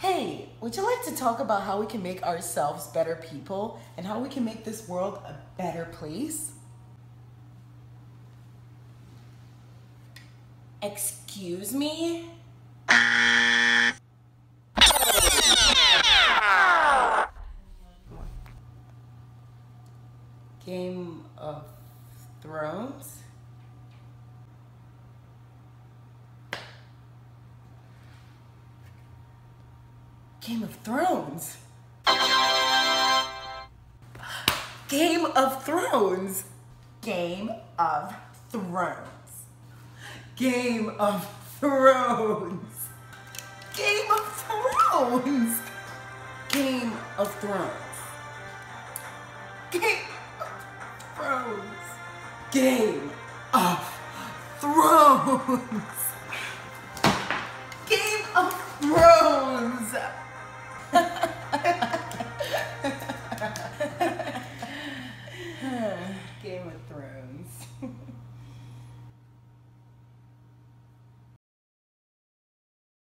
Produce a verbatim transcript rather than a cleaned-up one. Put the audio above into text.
Hey, would you like to talk about how we can make ourselves better people and how we can make this world a better place? Excuse me? Game of Thrones? Game of Thrones? Game of Thrones! Game of Thrones. Game of Thrones. Game of Thrones. Game of Thrones. Game of Thrones. Game of Thrones.